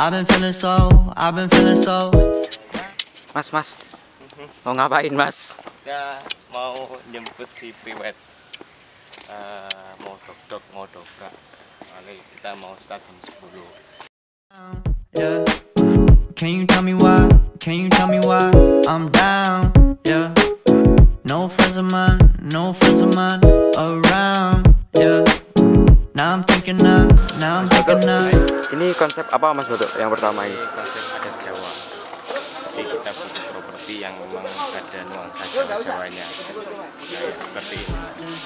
Mas, mau ngapain mas? Ya mau jemput si Priwet, mau dok mau dobrak. Kali kita mau start jam 10. Yeah. Can you tell me why? Can you tell me why I'm down? Yeah. No friends of mine around. Yeah. Now I'm thinking now I'm thinking now. Ini konsep apa mas Batuk yang pertama ini? Ini konsep adat Jawa. Jadi kita butuh properti yang memang ada nuansa Jawa-Jawanya. Ya, seperti ini.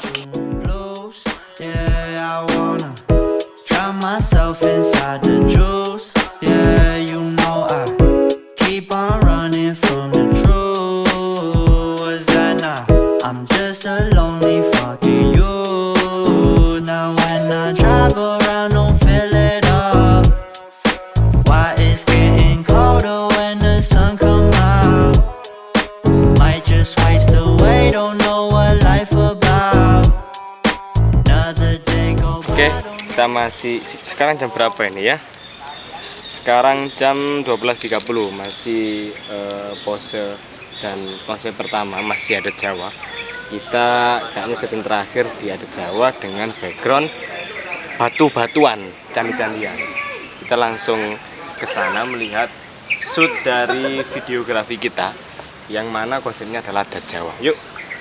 Yeah, I wanna drown myself inside the juice. Yeah, you know I keep on running from the truth. Was that not? I'm just a lonely fucking you. Now when I drive around, don't feel it up. Why it's getting colder when the sun come out? Might just waste away, don't know what life about. Another day go by. Oke, kita masih sekarang jam berapa ini ya? Sekarang jam 12.30, masih pose dan konsep pertama masih adat Jawa. Kita kayaknya season terakhir di adat Jawa dengan background batu-batuan, candi-candian. Kita langsung ke sana melihat shoot dari videografi kita yang mana konsepnya adalah adat Jawa. Yuk.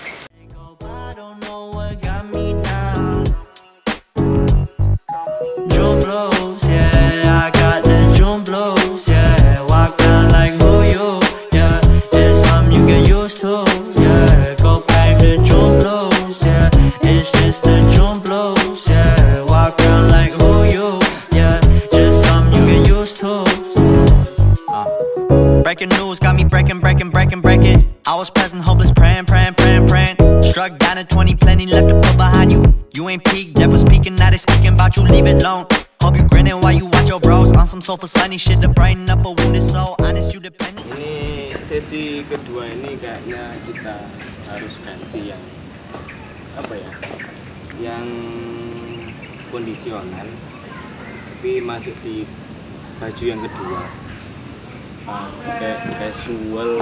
Breaking news got me breaking. I was present, hopeless, praying. Struck down at 20, plenty left to put behind you. You ain't peaked, devil's speaking, now they speaking about you, leave it alone. Hope you grinning while you watch your bros on some sofa sunny shit to brighten up a wounded soul. Honest, you depending. Ini sesi kedua ini kayaknya kita harus ganti yang apa ya? Yang kondisional, tapi masuk di baju yang kedua. Pakai casual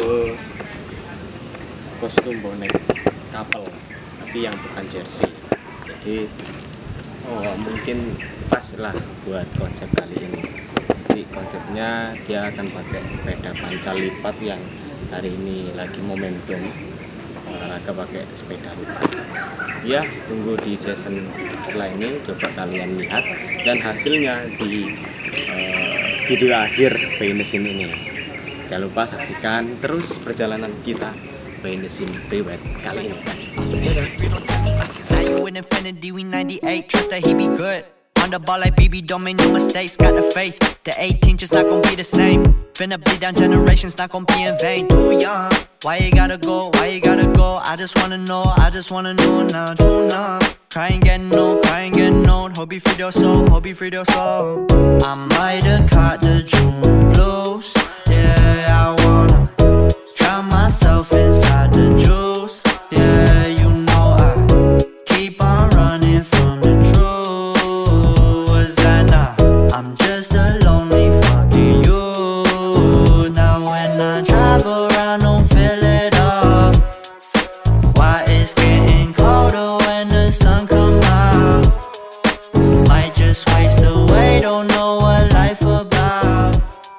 kostum bonek couple, tapi yang bukan jersey. Jadi mungkin pas lah buat konsep kali ini. Jadi konsepnya dia akan pakai sepeda pancal lipat yang hari ini lagi momentum olahraga pakai sepeda lipat. Ya, tunggu di season setelah ini, coba kalian lihat dan hasilnya di video akhir behind the scene ini. Jangan lupa saksikan terus perjalanan kita behind the scene Priwet kali ini. Now you in infinity, we 98. Trust that he be good. On the ball like BB, don't make no mistakes. Got the faith, the 18 just not gon' be the same. Finna bleed down generations, not gon' be in vain. Too young, why you gotta go? I just wanna know now. True now, crying getting old. Hope you free your soul. I might have caught the June blues. Yeah, I wanna drown myself inside the juice. Yeah, you know I keep on running from the truth. Was that not? I'm just a lonely fucking you. Now when I drive around, don't feel it up. Why it's getting colder when the sun come out? Might just waste away, don't know what life about.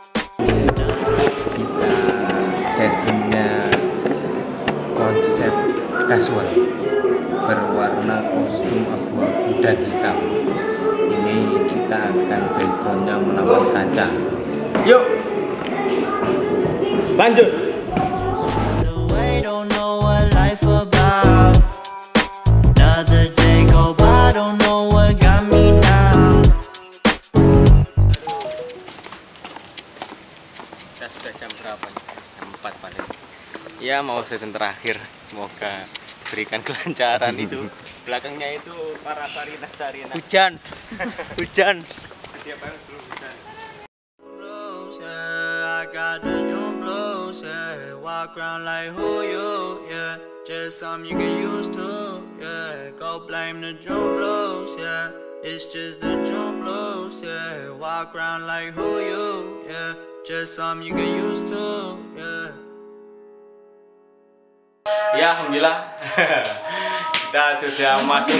Sesinya konsep casual berwarna kostum abu-abu dan hitam. Ini kita akan backgroundnya melawan kaca. Yuk lanjut. Don't know what life about. Another day go by, don't know what got me down. Kita sudah jam berapa nih? Jam 4 paling. Ya mau season terakhir. Semoga berikan kelancaran itu. Belakangnya itu para Sarina. Hujan. Setiap hari terus hujan. I got the drum blues, yeah. Walk around like who you, yeah. Just something you get used to, yeah. Go blame the drum blues, yeah. It's just the drum blues, yeah. Walk around like who you, yeah. Just something you get used to, yeah. Ya, alhamdulillah kita sudah masuk.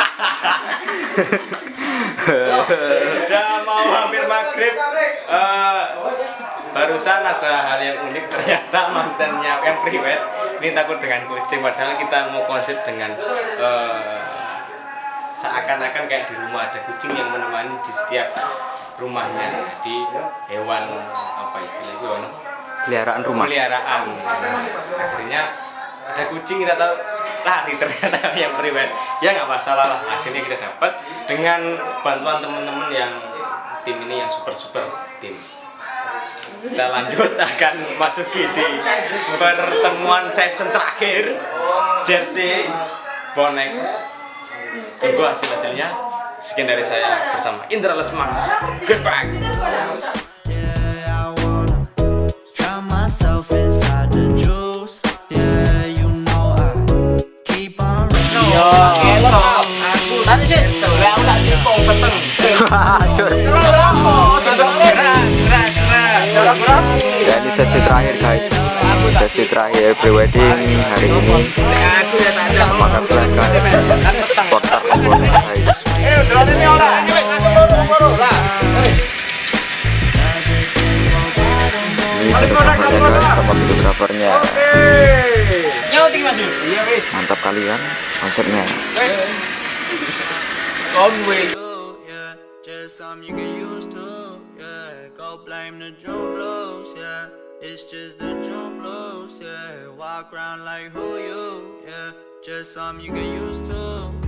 Sudah mau hampir maghrib. Barusan ada hal yang unik, ternyata mantannya yang priwet ini takut dengan kucing, padahal kita mau konsep dengan seakan-akan kayak di rumah ada kucing yang menemani di setiap rumahnya. Di hewan apa istilahnya, hewan Peliharaan rumah. peliharaan. Akhirnya ada kucing, kita tahu lari ternyata yang priwet. Ya nggak masalah lah, akhirnya kita dapat dengan bantuan teman-teman yang tim ini, yang super tim. Kita lanjut akan masuki di pertemuan season terakhir jersey bonek. Tunggu hasilnya. Sekian dari saya bersama Indra Lesmana. Goodbye. Ya, ini sesi terakhir guys, sesi terakhir prewedding hari ini. Semangat kalian guys, supporter guys. Ini fotografernya guys, sama fotografernya. Mantap kali kan konsepnya. Just something you get used to, yeah. Go blame the drum blues, yeah. It's just the drum blues, yeah. Walk around like who you, yeah. Just something you get used to.